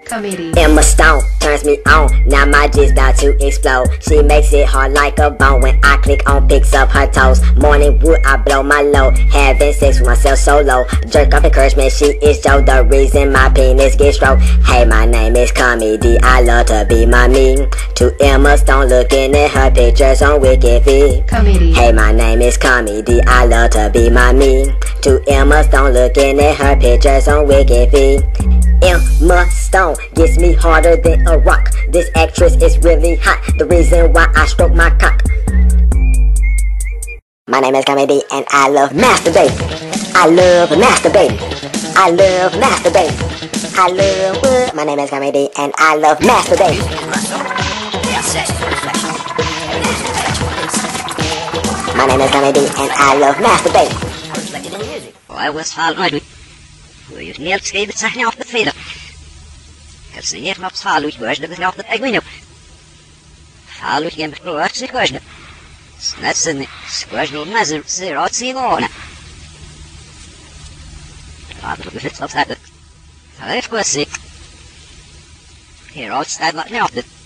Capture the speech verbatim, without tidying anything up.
CummyDee. Emma Stone turns me on, now my G's about to explode. She makes it hard like a bone when I click on, picks up her toes. Morning wood, I blow my load, having sex with myself solo. Jerk off encouragement, she is Joe, the reason my penis gets stroked. Hey, my name is CummyDee, I love to be my me. To Emma Stone looking at her pictures on Wikifeed. CummyDee. Hey, my name is CummyDee, I love to be my me. To Emma Stone looking at her pictures on Wikifeed. Emma Stone gets me harder than a rock. This actress is really hot, the reason why I stroke my cock. My name is CummyDee and I love masturbating. I love masturbating. I love masturbating. I love what? My name is CummyDee and I love masturbating. My name is CummyDee and I love masturbating. I was following. We've never seen the sign off the feeder. Have seen it not follow it was the off the penguin. Follow him through us the question. That's in the square measure zero see on. Rather with it of that. I've got sick. Here outside like now.